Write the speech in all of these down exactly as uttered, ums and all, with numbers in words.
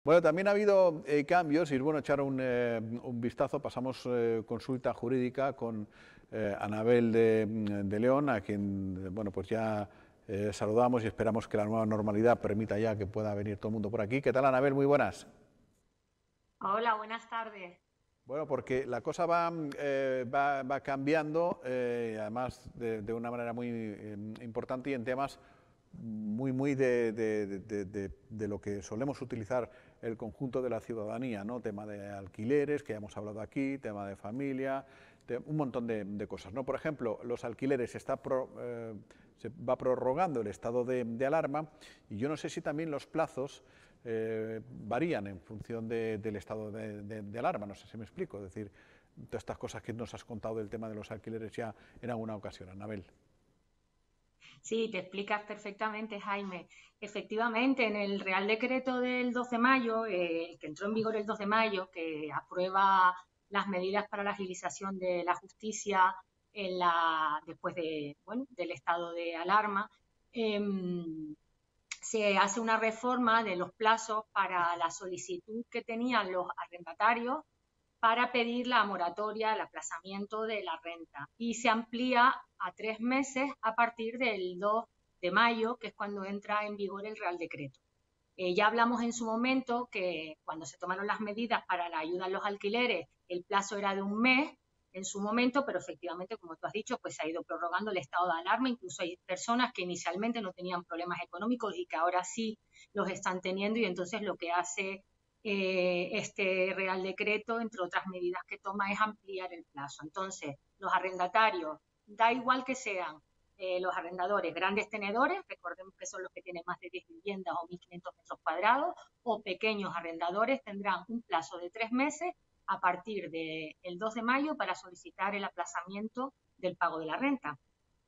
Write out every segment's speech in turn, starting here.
Bueno, también ha habido eh, cambios y es bueno echar un, eh, un vistazo. Pasamos eh, consulta jurídica con eh, Anabel de, de León, a quien bueno, pues ya eh, saludamos y esperamos que la nueva normalidad permita ya que pueda venir todo el mundo por aquí. ¿Qué tal, Anabel? Muy buenas. Hola, buenas tardes. Bueno, porque la cosa va, eh, va, va cambiando, eh, además de, de una manera muy eh, importante y en temas muy, muy de, de, de, de, de lo que solemos utilizar el conjunto de la ciudadanía, ¿no? Tema de alquileres, que ya hemos hablado aquí, tema de familia, de un montón de, de cosas, ¿no? Por ejemplo, los alquileres, se, está pro, eh, se va prorrogando el estado de, de alarma y yo no sé si también los plazos eh, varían en función de, del estado de, de, de alarma, no sé si me explico, es decir, todas estas cosas que nos has contado del tema de los alquileres ya en alguna ocasión, Anabel. Sí, te explicas perfectamente, Jaime. Efectivamente, en el Real Decreto del dos de mayo, eh, que entró en vigor el dos de mayo, que aprueba las medidas para la agilización de la justicia en la, después de, bueno, del estado de alarma, eh, se hace una reforma de los plazos para la solicitud que tenían los arrendatarios para pedir la moratoria, el aplazamiento de la renta. Y se amplía a tres meses a partir del dos de mayo, que es cuando entra en vigor el Real Decreto. Eh, ya hablamos en su momento que cuando se tomaron las medidas para la ayuda a los alquileres, el plazo era de un mes en su momento, pero efectivamente, como tú has dicho, pues se ha ido prorrogando el estado de alarma. Incluso hay personas que inicialmente no tenían problemas económicos y que ahora sí los están teniendo, y entonces lo que hace eh, este Real Decreto, entre otras medidas que toma, es ampliar el plazo. Entonces, los arrendatarios, da igual que sean eh, los arrendadores grandes tenedores, recordemos que son los que tienen más de diez viviendas o mil quinientos metros cuadrados, o pequeños arrendadores, tendrán un plazo de tres meses a partir del dos de mayo para solicitar el aplazamiento del pago de la renta.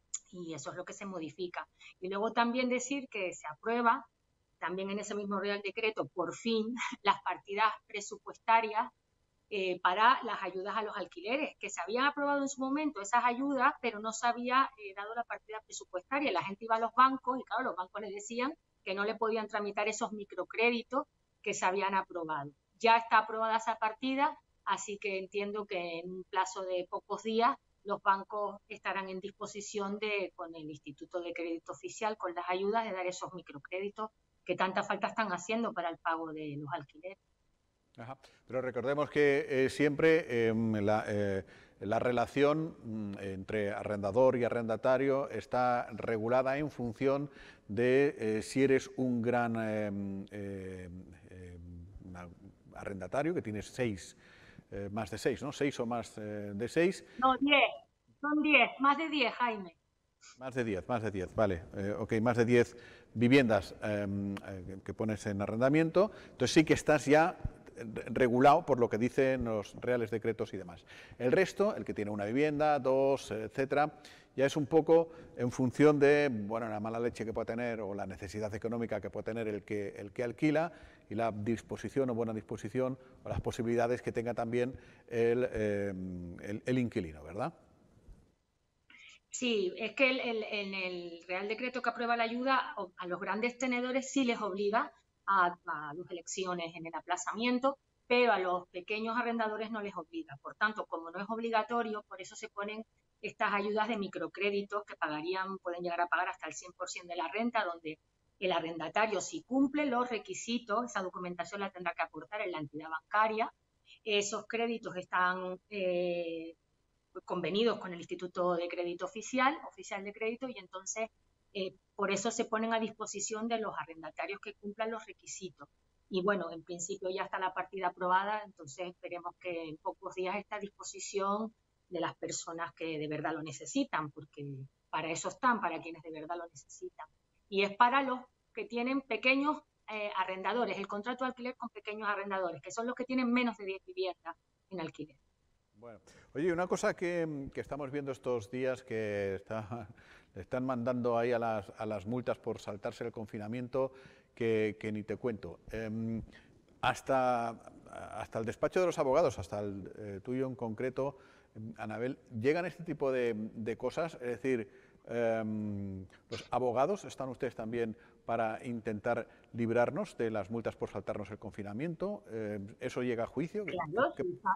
Y eso es lo que se modifica. Y luego también decir que se aprueba también en ese mismo Real Decreto, por fin, las partidas presupuestarias eh, para las ayudas a los alquileres, que se habían aprobado en su momento esas ayudas, pero no se había eh, dado la partida presupuestaria. La gente iba a los bancos y, claro, los bancos les decían que no le podían tramitar esos microcréditos que se habían aprobado. Ya está aprobada esa partida, así que entiendo que en un plazo de pocos días los bancos estarán en disposición de, con el Instituto de Crédito Oficial, con las ayudas, de dar esos microcréditos que tanta falta están haciendo para el pago de los alquileres. Ajá. Pero recordemos que eh, siempre eh, la, eh, la relación mm, entre arrendador y arrendatario está regulada en función de eh, si eres un gran eh, eh, eh, arrendatario, que tienes seis, eh, más de seis, ¿no? Seis o más eh, de seis. No, diez, son diez, más de diez, Jaime. Más de diez, más de diez, vale. Eh, ok, más de diez viviendas eh, eh, que pones en arrendamiento. Entonces sí que estás ya regulado por lo que dicen los reales decretos y demás. El resto, el que tiene una vivienda, dos, etcétera, ya es un poco en función de, bueno, la mala leche que pueda tener o la necesidad económica que pueda tener el que, el que alquila y la disposición o buena disposición o las posibilidades que tenga también el, eh, el, el inquilino, ¿verdad? Sí, es que el, el, en el Real Decreto que aprueba la ayuda a los grandes tenedores sí les obliga a, a las elecciones en el aplazamiento, pero a los pequeños arrendadores no les obliga. Por tanto, como no es obligatorio, por eso se ponen estas ayudas de microcréditos que pagarían, pueden llegar a pagar hasta el cien por ciento de la renta, donde el arrendatario, si cumple los requisitos, esa documentación la tendrá que aportar en la entidad bancaria. Esos créditos están eh, convenidos con el Instituto de Crédito Oficial, Oficial de Crédito, y entonces eh, por eso se ponen a disposición de los arrendatarios que cumplan los requisitos. Y bueno, en principio ya está la partida aprobada, entonces esperemos que en pocos días esté a disposición de las personas que de verdad lo necesitan, porque para eso están, para quienes de verdad lo necesitan. Y es para los que tienen pequeños eh, arrendadores, el contrato de alquiler con pequeños arrendadores, que son los que tienen menos de diez viviendas en alquiler. Bueno, oye, una cosa que, que estamos viendo estos días que está, le están mandando ahí a las, a las multas por saltarse el confinamiento, que, que ni te cuento. Eh, hasta, hasta el despacho de los abogados, hasta el eh, tuyo en concreto, Anabel, ¿llegan este tipo de, de cosas? Es decir, eh, ¿los abogados están ustedes también para intentar librarnos de las multas por saltarnos el confinamiento? Eh, ¿Eso llega a juicio? Claro, ¿Qué, qué...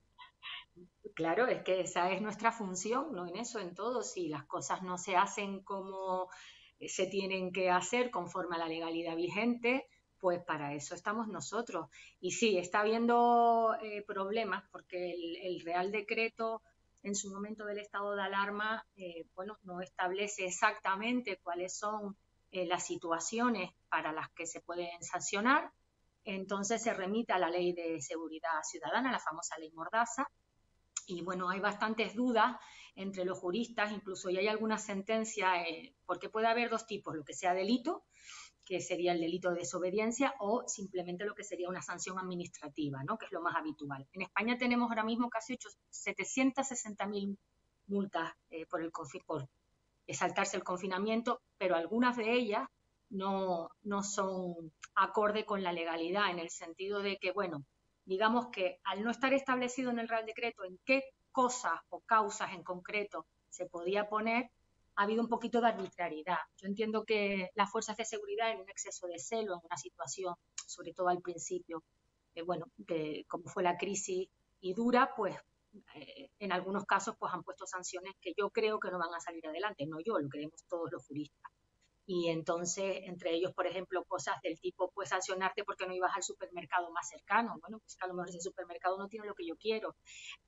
Claro, es que esa es nuestra función, ¿no? En eso, en todo. Si las cosas no se hacen como se tienen que hacer conforme a la legalidad vigente, pues para eso estamos nosotros. Y sí, está habiendo eh, problemas porque el, el Real Decreto en su momento del estado de alarma, eh, bueno, no establece exactamente cuáles son eh, las situaciones para las que se pueden sancionar. Entonces se remite a la Ley de Seguridad Ciudadana, la famosa Ley Mordaza. Y bueno, hay bastantes dudas entre los juristas, incluso ya hay alguna sentencia, eh, porque puede haber dos tipos, lo que sea delito, que sería el delito de desobediencia, o simplemente lo que sería una sanción administrativa, ¿no? Que es lo más habitual. En España tenemos ahora mismo casi setecientas sesenta mil multas eh, por, el, por saltarse el confinamiento, pero algunas de ellas no, no son acorde con la legalidad, en el sentido de que, bueno, digamos que al no estar establecido en el Real Decreto en qué cosas o causas en concreto se podía poner, ha habido un poquito de arbitrariedad. Yo entiendo que las fuerzas de seguridad, en un exceso de celo, en una situación, sobre todo al principio, eh, bueno, de, como fue la crisis y dura, pues eh, en algunos casos pues han puesto sanciones que yo creo que no van a salir adelante, no yo, lo creemos todos los juristas. Y entonces, entre ellos, por ejemplo, cosas del tipo, pues sancionarte porque no ibas al supermercado más cercano. Bueno, pues que a lo mejor ese supermercado no tiene lo que yo quiero.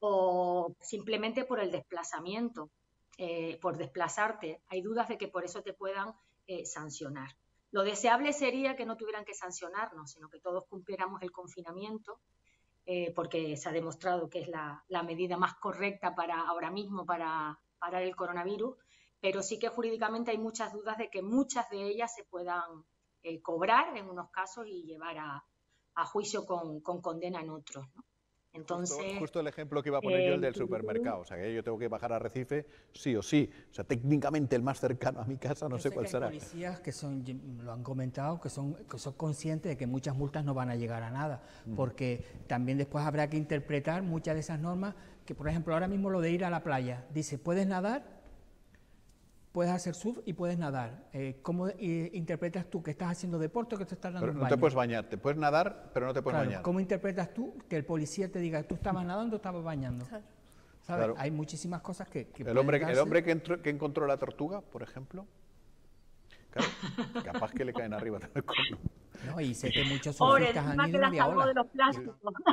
O simplemente por el desplazamiento, eh, por desplazarte. Hay dudas de que por eso te puedan eh, sancionar. Lo deseable sería que no tuvieran que sancionarnos, sino que todos cumpliéramos el confinamiento, eh, porque se ha demostrado que es la, la medida más correcta para ahora mismo para parar el coronavirus. Pero sí que jurídicamente hay muchas dudas de que muchas de ellas se puedan eh, cobrar en unos casos y llevar a, a juicio con, con condena en otros, ¿no? Entonces, justo, justo el ejemplo que iba a poner eh, yo, el del supermercado. O sea, que yo tengo que bajar a Arrecife sí o sí. O sea, técnicamente el más cercano a mi casa, no yo sé, sé cuál que será. Hay policías que son, lo han comentado, que son, que son conscientes de que muchas multas no van a llegar a nada, mm. porque también después habrá que interpretar muchas de esas normas, que por ejemplo ahora mismo lo de ir a la playa, dice, ¿puedes nadar? Puedes hacer surf y puedes nadar. Eh, ¿Cómo eh, interpretas tú que estás haciendo deporte o que te estás dando pero un no baño? te puedes bañar, te puedes nadar, pero no te puedes claro, bañar. ¿cómo interpretas tú que el policía te diga tú estabas nadando o estabas bañando? Claro. ¿Sabes? Claro. Hay muchísimas cosas que, que el hombre darse. El hombre que, entró, que encontró la tortuga, por ejemplo, claro, capaz que le caen arriba. No, y sé que muchos surfistas han ido y ola. De los plásticos.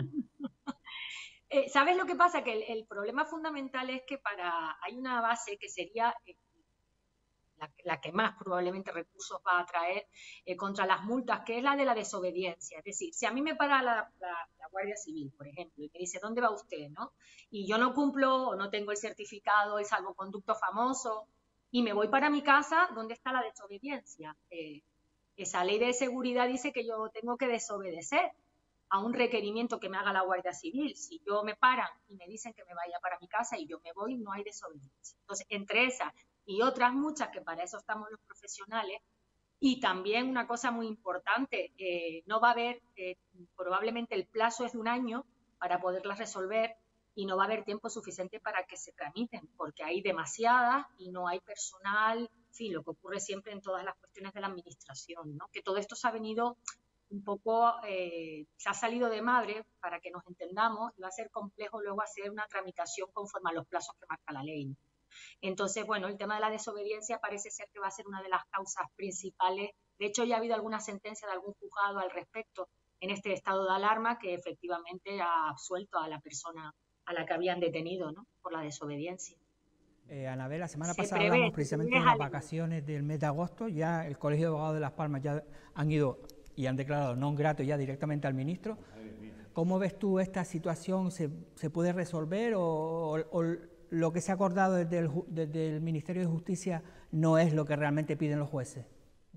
Eh, ¿Sabes lo que pasa? Que el, el problema fundamental es que para hay una base que sería eh, la, la que más probablemente recursos va a traer eh, contra las multas, que es la de la desobediencia. Es decir, si a mí me para la, la, la Guardia Civil, por ejemplo, y me dice, ¿dónde va usted? ¿No? Y yo no cumplo o no tengo el certificado, el salvoconducto famoso, y me voy para mi casa, ¿dónde está la desobediencia? Eh, esa ley de seguridad dice que yo tengo que desobedecer a un requerimiento que me haga la Guardia Civil. Si yo me paran y me dicen que me vaya para mi casa y yo me voy, no hay desobediencia. Entonces, entre esas y otras muchas, que para eso estamos los profesionales, y también una cosa muy importante, eh, no va a haber, eh, probablemente el plazo es de un año para poderlas resolver y no va a haber tiempo suficiente para que se tramiten, porque hay demasiadas y no hay personal, en fin, lo que ocurre siempre en todas las cuestiones de la administración, ¿no? Que todo esto se ha venido un poco, eh, se ha salido de madre, para que nos entendamos, y va a ser complejo luego hacer una tramitación conforme a los plazos que marca la ley. Entonces, bueno, el tema de la desobediencia parece ser que va a ser una de las causas principales. De hecho, ya ha habido alguna sentencia de algún juzgado al respecto en este estado de alarma que efectivamente ha absuelto a la persona a la que habían detenido, ¿no?, por la desobediencia. Eh, Anabel, la semana Se pasada prevé, hablamos precisamente de las vacaciones del mes de agosto. Ya el Colegio de Abogados de Las Palmas ya han ido y han declarado non grato ya directamente al ministro. ¿Cómo ves tú esta situación? ¿Se, se puede resolver o, o, o lo que se ha acordado desde el, desde el Ministerio de Justicia no es lo que realmente piden los jueces?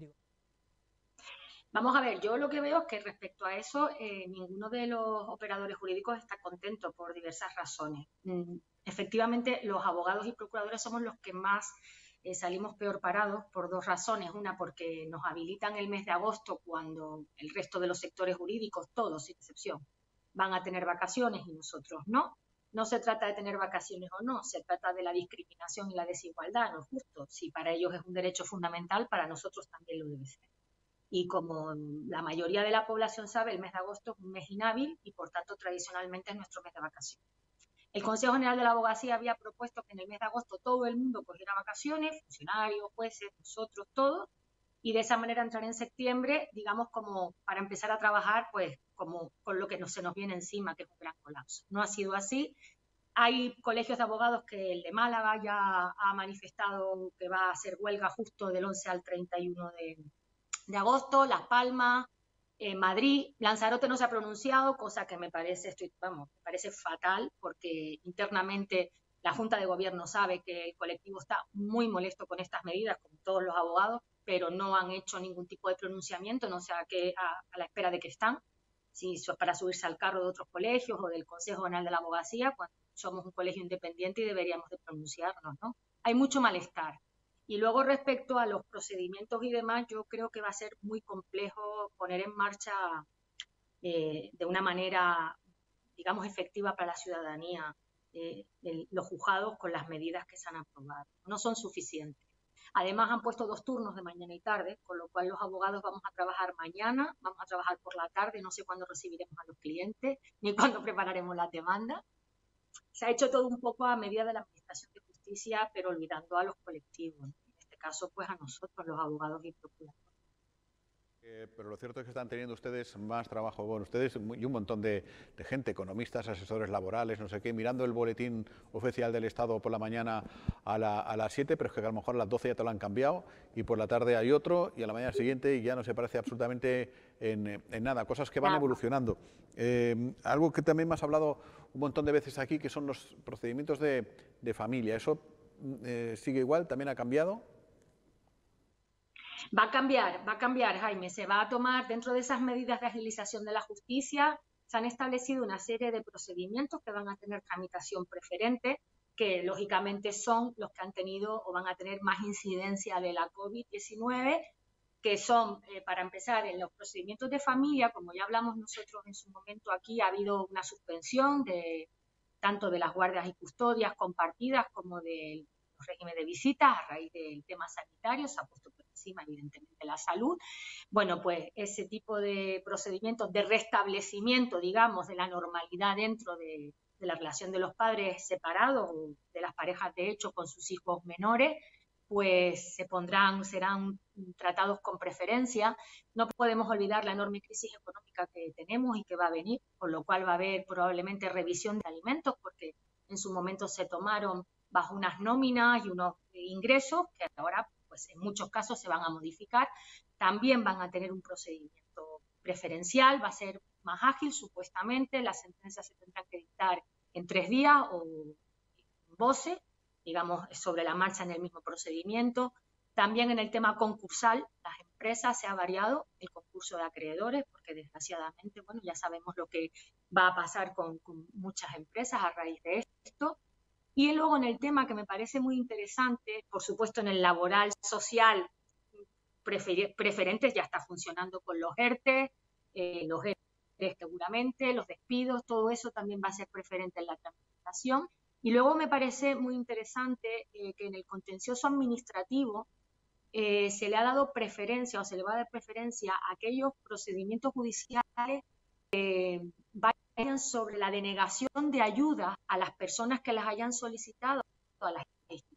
Vamos a ver, yo lo que veo es que respecto a eso, eh, ninguno de los operadores jurídicos está contento por diversas razones. Mm, efectivamente, los abogados y procuradores somos los que más eh, salimos peor parados por dos razones. Una, porque nos habilitan el mes de agosto cuando el resto de los sectores jurídicos, todos sin excepción, van a tener vacaciones y nosotros no. No se trata de tener vacaciones o no, se trata de la discriminación y la desigualdad, no es justo. Si para ellos es un derecho fundamental, para nosotros también lo debe ser. Y como la mayoría de la población sabe, el mes de agosto es un mes inhábil y por tanto tradicionalmente es nuestro mes de vacaciones. El Consejo General de la Abogacía había propuesto que en el mes de agosto todo el mundo cogiera vacaciones, funcionarios, jueces, nosotros, todos, y de esa manera entrar en septiembre, digamos, como para empezar a trabajar, pues, como con lo que no, se nos viene encima, que es un gran colapso. No ha sido así. Hay colegios de abogados que el de Málaga ya ha manifestado que va a hacer huelga justo del once al treinta y uno de, de agosto, Las Palmas, eh, Madrid. Lanzarote no se ha pronunciado, cosa que me parece, estoy, vamos, me parece fatal, porque internamente la Junta de Gobierno sabe que el colectivo está muy molesto con estas medidas, como todos los abogados, pero no han hecho ningún tipo de pronunciamiento, no sé a, qué, a, a la espera de que están, si es para subirse al carro de otros colegios o del Consejo General de la Abogacía, cuando somos un colegio independiente y deberíamos de pronunciarnos, ¿no? Hay mucho malestar. Y luego respecto a los procedimientos y demás, yo creo que va a ser muy complejo poner en marcha eh, de una manera, digamos, efectiva para la ciudadanía eh, el, los juzgados con las medidas que se han aprobado. No son suficientes. Además han puesto dos turnos de mañana y tarde, con lo cual los abogados vamos a trabajar mañana, vamos a trabajar por la tarde, no sé cuándo recibiremos a los clientes, ni cuándo prepararemos las demandas. Se ha hecho todo un poco a medida de la Administración de Justicia, pero olvidando a los colectivos, ¿no? En este caso, pues a nosotros, los abogados y procuradores. Eh, pero lo cierto es que están teniendo ustedes más trabajo, bueno, ustedes y un montón de, de gente, economistas, asesores laborales, no sé qué, mirando el boletín oficial del Estado por la mañana a, la, a las siete, pero es que a lo mejor a las doce ya te lo han cambiado y por la tarde hay otro y a la mañana siguiente ya no se parece absolutamente en, en nada, cosas que van Nada. evolucionando. Eh, algo que también me has hablado un montón de veces aquí, que son los procedimientos de, de familia. ¿Eso eh, sigue igual? ¿También ha cambiado? Va a cambiar, va a cambiar, Jaime. Se va a tomar, dentro de esas medidas de agilización de la justicia, se han establecido una serie de procedimientos que van a tener tramitación preferente, que lógicamente son los que han tenido o van a tener más incidencia de la COVID diecinueve, que son, eh, para empezar, en los procedimientos de familia, como ya hablamos nosotros en su momento aquí, ha habido una suspensión de tanto de las guardias y custodias compartidas como del régimen de visitas a raíz del tema sanitario, se ha puesto por encima evidentemente la salud. Bueno, pues ese tipo de procedimientos de restablecimiento, digamos, de la normalidad dentro de, de la relación de los padres separados o de las parejas de hecho con sus hijos menores, pues se pondrán, serán tratados con preferencia. No podemos olvidar la enorme crisis económica que tenemos y que va a venir, con lo cual va a haber probablemente revisión de alimentos, porque en su momento se tomaron bajo unas nóminas y unos ingresos que ahora, pues en muchos casos se van a modificar. También van a tener un procedimiento preferencial, va a ser más ágil supuestamente, las sentencias se tendrán que dictar en tres días o en voce, digamos, sobre la marcha en el mismo procedimiento. También en el tema concursal, las empresas se ha variado el concurso de acreedores, porque desgraciadamente, bueno, ya sabemos lo que va a pasar con, con muchas empresas a raíz de esto. Y luego en el tema que me parece muy interesante, por supuesto en el laboral social, prefer preferentes ya está funcionando con los ERTE, eh, los ERTE seguramente, los despidos, todo eso también va a ser preferente en la tramitación. Y luego me parece muy interesante eh, que en el contencioso administrativo eh, se le ha dado preferencia o se le va a dar preferencia a aquellos procedimientos judiciales que vayan sobre la denegación de ayuda a las personas que las hayan solicitado a las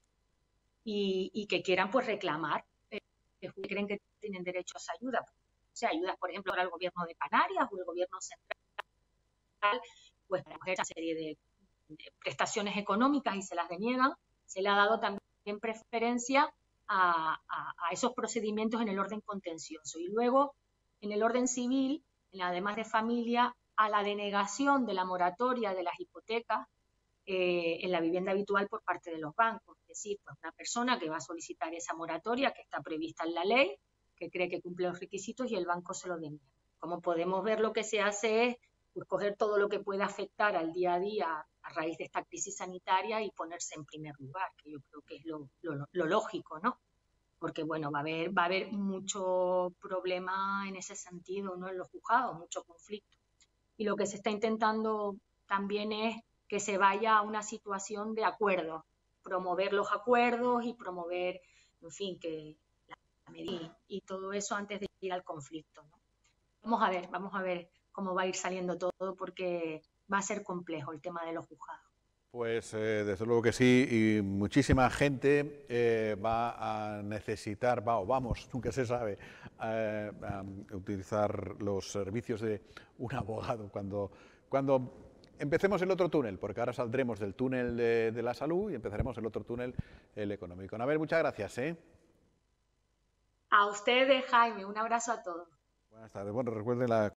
y, y que quieran pues reclamar, eh, que creen que tienen derecho a esa ayuda. O sea, ayudas, por ejemplo, al gobierno de Canarias o el gobierno central, pues para coger una serie de de prestaciones económicas y se las deniegan, se le ha dado también preferencia a, a, a esos procedimientos en el orden contencioso. Y luego, en el orden civil, en la demás de familia, a la denegación de la moratoria de las hipotecas eh, en la vivienda habitual por parte de los bancos. Es decir, pues una persona que va a solicitar esa moratoria que está prevista en la ley, que cree que cumple los requisitos y el banco se lo deniega. Como podemos ver, lo que se hace es pues, coger todo lo que pueda afectar al día a día a raíz de esta crisis sanitaria y ponerse en primer lugar, que yo creo que es lo, lo, lo lógico, ¿no? Porque, bueno, va a haber, va a haber mucho problema en ese sentido, ¿no? En los juzgados, mucho conflicto. Y lo que se está intentando también es que se vaya a una situación de acuerdo, promover los acuerdos y promover, en fin, que las medida y todo eso antes de ir al conflicto, ¿no? Vamos a ver, vamos a ver cómo va a ir saliendo todo, porque va a ser complejo el tema de los juzgados. Pues eh, desde luego que sí, y muchísima gente eh, va a necesitar, va o vamos, nunca se sabe, eh, a utilizar los servicios de un abogado cuando, cuando empecemos el otro túnel, porque ahora saldremos del túnel de, de la salud y empezaremos el otro túnel, el económico. Anabel, muchas gracias. ¿eh? A ustedes, Jaime, un abrazo a todos. Buenas tardes. Bueno, recuerden la